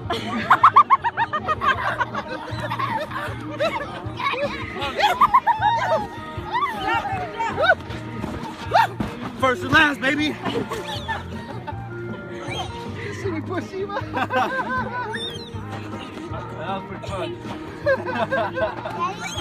First and last, baby. See me push you? That was pretty fun.